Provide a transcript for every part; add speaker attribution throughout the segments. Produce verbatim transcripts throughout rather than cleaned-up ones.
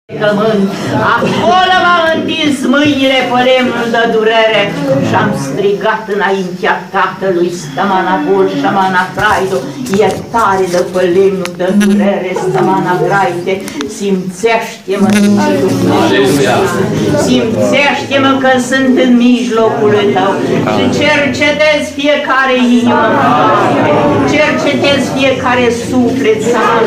Speaker 1: Acolo m-am întins mâinile pe lemnul de durere și am strigat înaintea Tatălui Stămanacol și Amanacraido, iertare de pe lemnul de durere, Stămanacraide, simțește-mă, zice Dumnezeu, simțește-mă că sunt în mijlocul tău și cercetez fiecare inimă, cercetez fiecare suflet,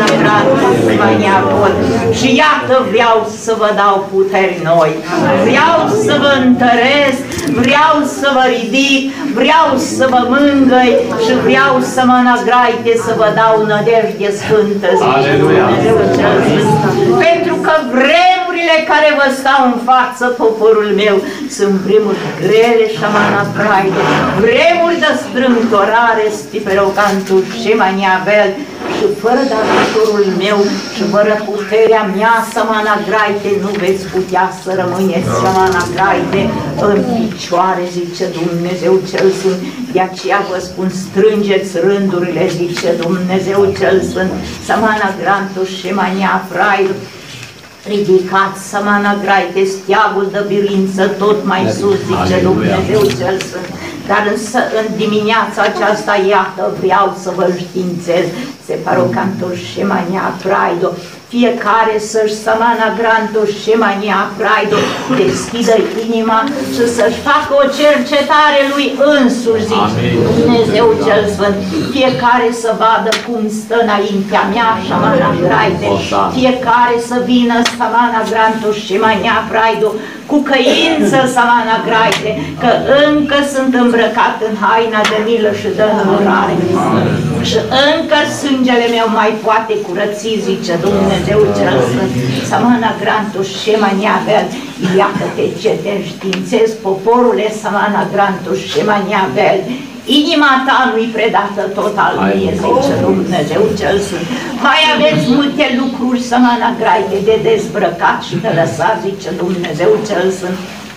Speaker 1: Stămanacraide, și iată vreau să vă dau puteri noi, vreau să vă întăresc, vreau să vă ridic, vreau să vă mângâi și vreau să mă năgraite, să vă dau nădejde sfântă, zice Dumnezeu cel Sfânt. Pentru că vremurile care vă stau în față, poporul meu, sunt vremuri grele și amanacraide, vremuri de strâmtorare, stiperocantul și maniabel, și fără de ajutorul meu și fără puterea mea, Samanagraite, nu veți putea să rămâneți, Samanagraite, în picioare, zice Dumnezeu cel Sfânt. De aceea vă spun, strângeți rândurile, zice Dumnezeu cel Sfânt, Samanagrantul și Mania Fraidu. Ridicați, Samanagraite, steagul de biruință tot mai sus, zice Dumnezeu cel Sfânt. Dar însă în dimineața aceasta, iată, vreau să vă științez, Separocantul și Mania Fraido, fiecare să-și Samanagrantul și Mania Fraido deschidă inima și să-și facă o cercetare lui însuși, zice Dumnezeu cel Sfânt. Fiecare să vadă cum stă înaintea mea, Samanagраite, fiecare să vină Samanagrantul și Mania Fraido cu căință, Samanagraite, că încă sunt îmbrăcat în haina de milă și de înurare. Și încă sângele meu mai poate curăți, zice Dumnezeu cel Sfânt. Samanagrantul și Maniabel, iată-te ce te înștiințez, poporule Samanagrantul și Maniabel. Inima ta nu-i predată tot al mie, zice Dumnezeu cel Sfânt. Mai aveți multe lucruri, Samanagraite, de dezbrăcat și de lăsat, zice Dumnezeu cel Sfânt.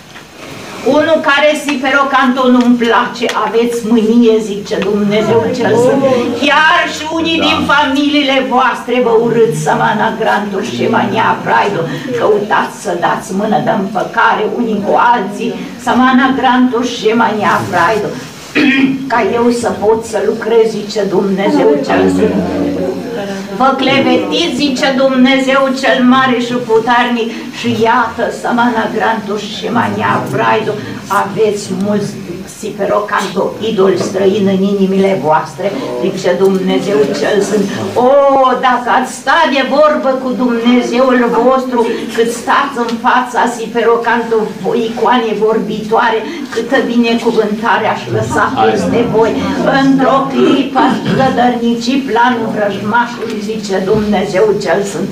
Speaker 1: Unul care Siperocantul nu-mi place, aveți mânie, zice Dumnezeu cel Sfânt. Chiar și unii din familiile voastre vă urâți, Samanagrantul și Mania Fraido. Căutați să dați mână de împăcare unii cu alții, Samanagrantul și Mania Fraido, ca eu să pot să lucrez, zice Dumnezeu cel Sfânt. Vă clevetiți, zice Dumnezeu cel mare și puternic, și iată, Samanagrantul și Mania Fraido, aveți mulți Siperocanto, idoli străini în inimile voastre, zice Dumnezeu cel Sfânt. O, dacă ați sta de vorbă cu Dumnezeul vostru, cât stați în fața Siperocanto, icoane vorbitoare, câtă binecuvântare aș lăsa peste voi. Într-o clipă aș gădărnici planul vrăjmașului, zice Dumnezeu cel Sfânt.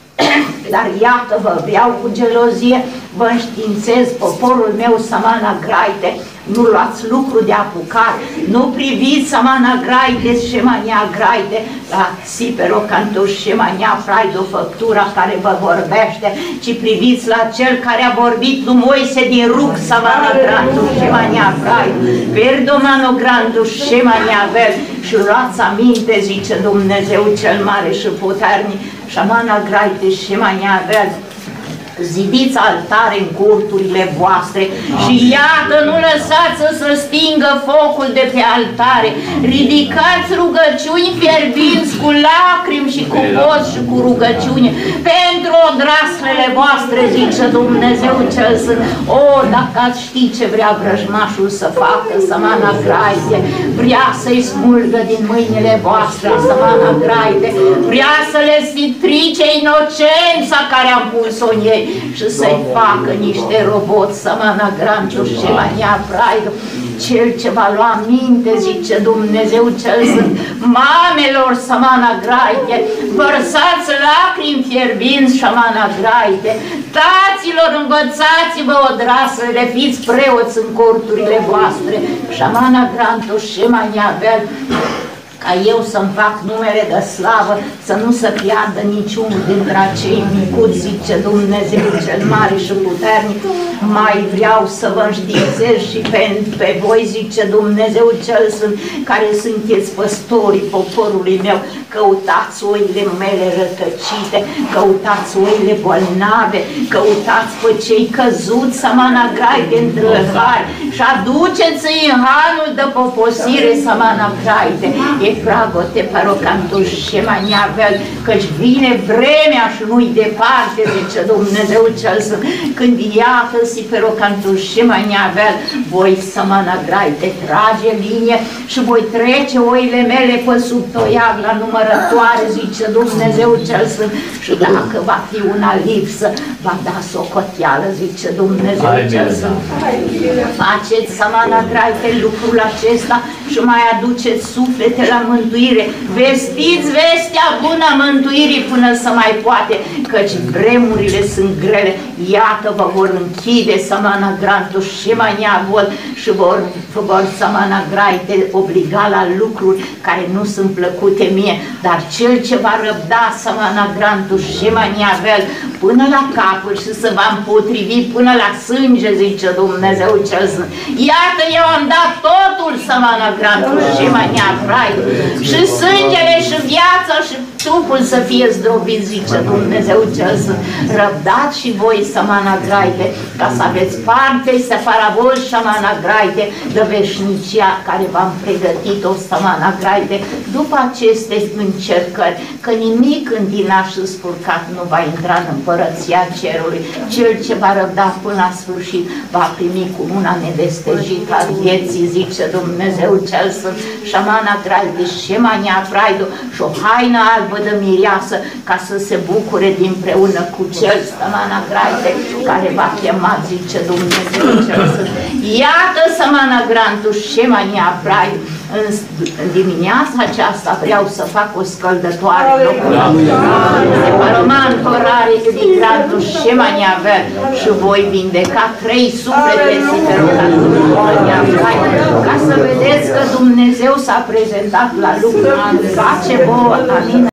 Speaker 1: Dar iată, vă vreau cu gelozie, vă înștiințez, poporul meu, Samanagraite, nu luați lucru de apucat, nu priviți Samanagraite și Mania Graite la Siperocantul și Mania Fraido, făptura care vă vorbește, ci priviți la cel care a vorbit lui Moise din rug, Samanagrantul și Mania Fraido, Perdomanograntul și Mania Vel, și luați aminte, zice Dumnezeu cel mare și puternic, Samanagraite și Mania Vel. Zidiți altare în curturile voastre și iată, nu lăsați să se stingă focul de pe altare. Ridicați rugăciuni fierbinți cu lacrimi și cu post și cu rugăciune pentru odraslele voastre, zice Dumnezeu cel Sfânt. O, dacă ați ști ce vrea vrăjmașul să facă, Samanagraite, vrea să-i smulgă din mâinile voastre, Samanagraite, vrea să le strice inocența care am pus-o în ei și să-i facă niște roboți, Samanagrantul și Mania Fraido. Cel ce va lua minte, zice Dumnezeu cel Sfânt, mamelor, Samanagraite, vărsați lacrimi fierbinți, Samanagraite, taților, învățați-vă odrasele, fiți preoți în corturile voastre, Samanagrantul și Mania Vel. ca eu să-mi fac numere de slavă, să nu se piardă niciunul dintre acei micuți, zice Dumnezeu cel mare și puternic. Mai vreau să vă înștiințez și pe, pe voi, zice Dumnezeu cel Sfânt, care sunteți păstorii poporului meu, căutați oile mele rătăcite, căutați oile bolnave, căutați pe cei căzuți, Samanagrai de întrăhari și aduceți-i în hanul de poposire, Samanagrai de Efragote, Parocantuș și Maniavel, căci vine vremea și nu-i departe, zice Dumnezeu cel Sfânt, când iată-si Parocantuș și Maniavel, voi, Samanagrai de trage linie și voi trece oile mele pe sub toiag la numărătoare, zice Dumnezeu cel Sfânt, și dacă va fi una lipsă, va da socoteală, zice Dumnezeu cel Sfânt. Faceți, Samanagrai, pe lucrul acesta și mai aduceți suflete la mântuire. Vestiți vestea bună a mântuirii până să mai poate, căci vremurile sunt grele. Iată, vă vor închide, Samanagrantul și Maniavol, și vor, vor Samanagrai, te obliga la lucruri care nu sunt plăcute mie, dar cel ce va răbda, Samanagrantul și Maniavel, până la capăt și se va împotrivi până la sânge, zice Dumnezeu cel Sfânt. Iată, eu am dat totul, Samanagrantul și Maniavel, și sângele și viața și trupul să fie zdrobit, zice Dumnezeu cel Sfânt. Răbdați și voi, Samanagraite, ca să aveți parte, separavol, Samanagraite, de veșnicia care v-am pregătit-o, Samanagraite, după aceste încercări, că nimic îndinat și spurcat nu va intra în împărăția cerului. Cel ce va răbda până la sfârșit va primi cu una nedestejită a vieții, zice Dumnezeu cel Sfânt. Samanagraite, Shemania Praido și o haină albă de mireasă, ca să se bucure dinpreună cu cel, Samanagraite, care va chema, zice Dumnezeu cel Sfânt. Iată, Samanagrantul Shemania Praido, în dimineața aceasta vreau să fac o scăldătoare în locul de paroman, horare, de gradul și maniavel, și voi vindeca trei suflete ca să vedeți că Dumnezeu s-a prezentat la lucru. Face vouă, amin.